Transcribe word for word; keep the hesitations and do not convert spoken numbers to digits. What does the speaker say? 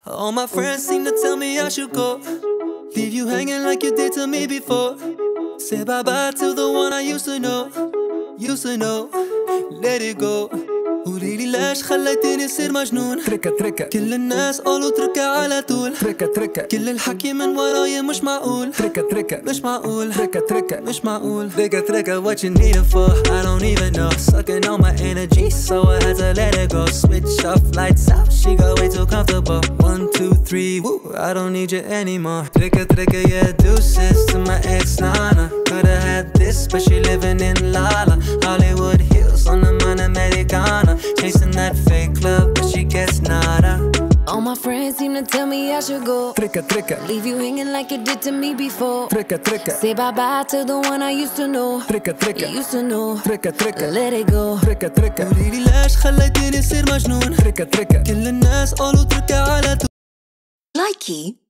All my friends seem to tell me I should go, leave you hanging like you did to me before. Say bye-bye to the one I used to know, used to know. Let it go. قوليلي ليش خليتيني أصير مجنون. تركة تركة كل الناس قالوا اتركها على طول. تركة تركة كل الحكي من ورايا مش معقول. تركة تركة مش معقول. تركة تركة مش معقول. تركة تركة what you need it for I don't even know. Sucking on my energy so I had to let it go. Switch off lights out she got way too comfortable. One two three woo I don't need you anymore. تركة تركة yeah deuces to my ex Nana. Coulda had this but she living in Lala. Hollywood Hills on the man Americana. Chasing that fake love but she gets nada. All my friends seem to tell me I should go, تركة تركة leave you hanging like you did to me before. تركة تركة Say bye-bye to the one I used to know, تركة تركة used to know. تركة تركة Let it go. تركة تركة قوليلي ليش خليتيني أصير مجنون. تركة تركة كل الناس قالوا اتركها على طول. Likey.